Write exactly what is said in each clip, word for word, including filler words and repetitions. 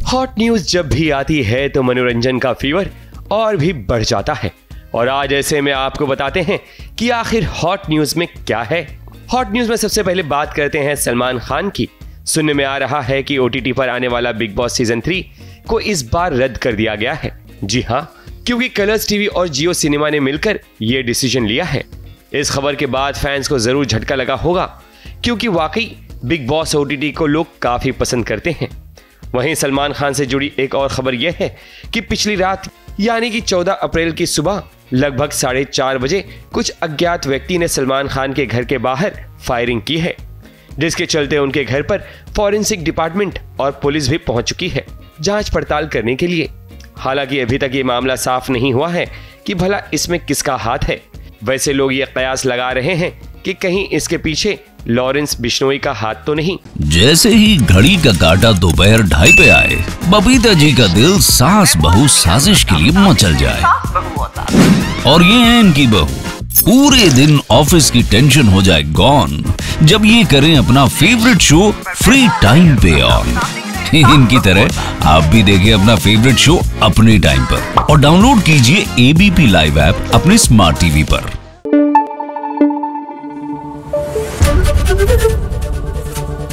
Hot news जब भी आती है तो मनोरंजन का फीवर और भी बढ़ जाता है। और आज ऐसे में आपको बताते हैं कि आखिर हॉट न्यूज में क्या है। हॉट न्यूज में सबसे पहले बात करते हैं सलमान खान की। सुनने में आ रहा है कि ओटीटी पर आने वाला बिग बॉस सीजन थ्री को इस बार रद्द कर दिया गया है। जी हाँ, क्योंकि कलर्स टीवी और जियो सिनेमा ने मिलकर ये डिसीजन लिया है। इस खबर के बाद फैंस को जरूर झटका लगा होगा, क्योंकि वाकई बिग बॉस ओटीटी को लोग काफी पसंद करते हैं। वहीं सलमान खान से जुड़ी एक और खबर यह है कि पिछली रात यानी कि चौदह अप्रैल की सुबह लगभग साढ़े चार बजे कुछ अज्ञात व्यक्ति ने सलमान खान के घर के बाहर फायरिंग की है, जिसके चलते उनके घर पर फॉरेंसिक डिपार्टमेंट और पुलिस भी पहुंच चुकी है जांच पड़ताल करने के लिए। हालांकि अभी तक ये मामला साफ नहीं हुआ है कि भला इसमें किसका हाथ है। वैसे लोग ये कयास लगा रहे हैं कि कहीं इसके पीछे लॉरेंस बिश्नोई का हाथ तो नहीं। जैसे ही घड़ी का काटा दोपहर ढाई पे आए, बबीता जी का दिल सास बहू साजिश के लिए मचल जाए। और ये है इनकी बहू, पूरे दिन ऑफिस की टेंशन हो जाए गॉन जब ये करें अपना फेवरेट शो फ्री टाइम पे ऑन। इनकी तरह आप भी देखिए अपना फेवरेट शो अपने टाइम पर और डाउनलोड कीजिए एबीपी लाइव ऐप अपने स्मार्ट टीवी पर।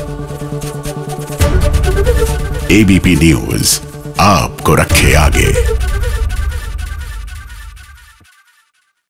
एबीपी न्यूज आपको रखे आगे।